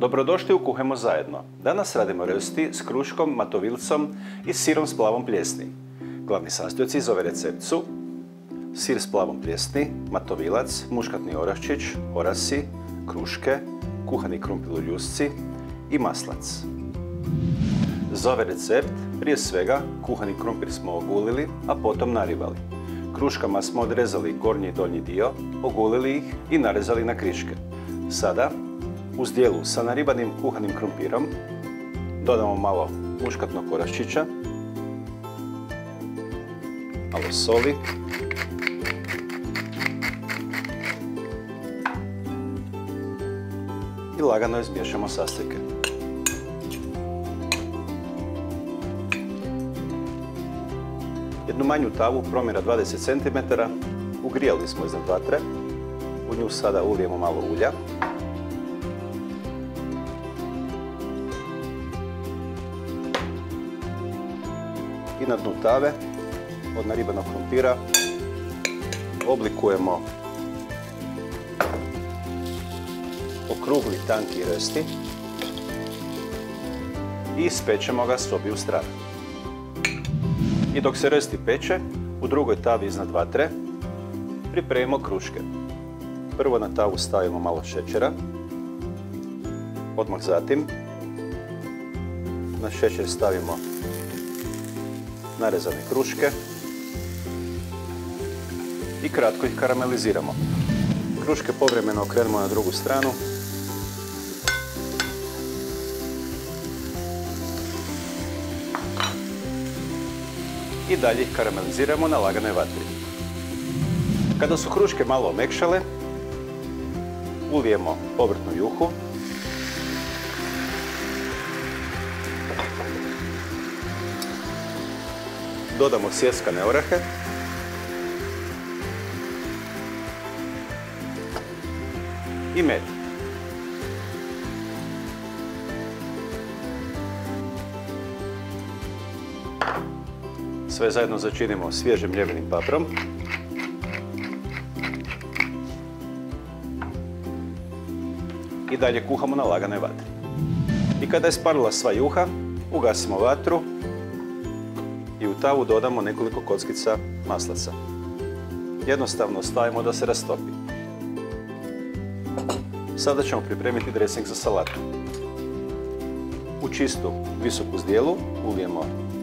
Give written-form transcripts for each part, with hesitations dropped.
Dobrodošli u Kuhajmo zajedno. Danas radimo rösti s kruškom, matovilcom i sirom s plavom pljesni. Glavni sastojci za ovaj recept su sir s plavom pljesni, matovilac, muškatni oraščić, orasi, kruške, kuhani krumpir u ljusci i maslac. Za ovaj recept prije svega kuhani krumpir smo ogulili, a potom naribali. Kruškama smo odrezali gornji i donji dio, ogulili ih i narezali na kriške. Sada u zdjelu sa naribanim kuhanim krumpirom dodamo malo muškatnog oraščića, malo soli i lagano izmiješamo sastojke. Jednu manju tavu promjera 20 cm ugrijali smo iznad vatre. U nju sada ulijemo malo ulja. I na dnu tave od naribanog krumpira oblikujemo okrugli tanki rösti i ispečemo ga s obiju strana. I dok se rösti peče, u drugoj tavi iznad vatre pripremimo kruške. Prvo na tavu stavimo malo šećera, odmah zatim na šećer stavimo narezane kruške i kratko ih karameliziramo. Kruške povremeno okrenemo na drugu stranu i dalje ih karameliziramo na laganoj vatri. Kada su kruške malo omekšale, ulijemo povrtnu juhu, dodamo sjeskane orahe i med. Sve zajedno začinimo svježim mljevenim paprom. I dalje kuhamo na laganoj vatri. I kada je sparila sva juha, ugasimo vatru i u tavu dodamo nekoliko kockica maslaca. Jednostavno stavimo da se rastopi. Sada ćemo pripremiti dresing za salatu. U čistu visoku zdjelu ulijemo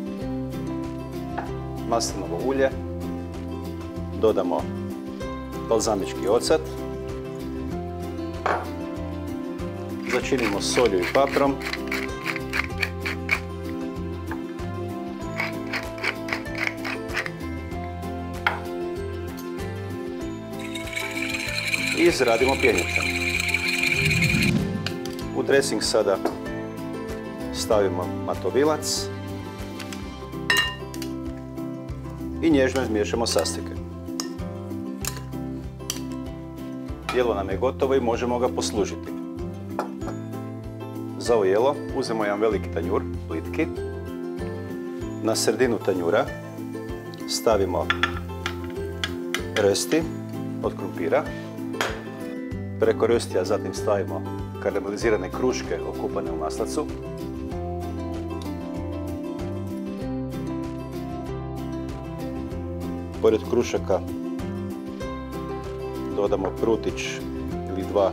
maslinovo ulje, dodamo balzamički ocat, začinimo solju i paprom i izradimo pjenjača. U dresing sada stavimo matovilac i nježno izmiješamo sastojke. Jelo nam je gotovo i možemo ga poslužiti. Za ovo jelo uzmemo jedan veliki tanjur, plitki. Na sredinu tanjura stavimo rösti od krumpira. Preko röstija zatim stavimo karamelizirane kruške okupane u maslacu. Pored krušaka dodamo prutić ili dva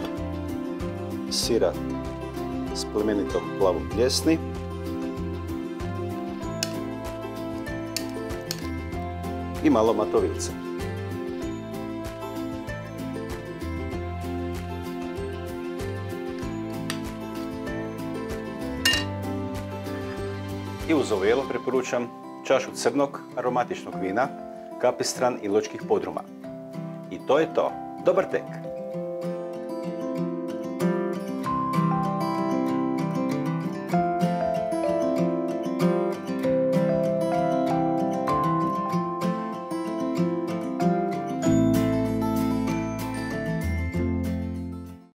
sira s plemenitom plavom pljesni i malo matovilca. I uz ovo jelo preporučam čašu crnog aromatičnog vina, kapistran iločkih podruma. I to je to. Dobar tek!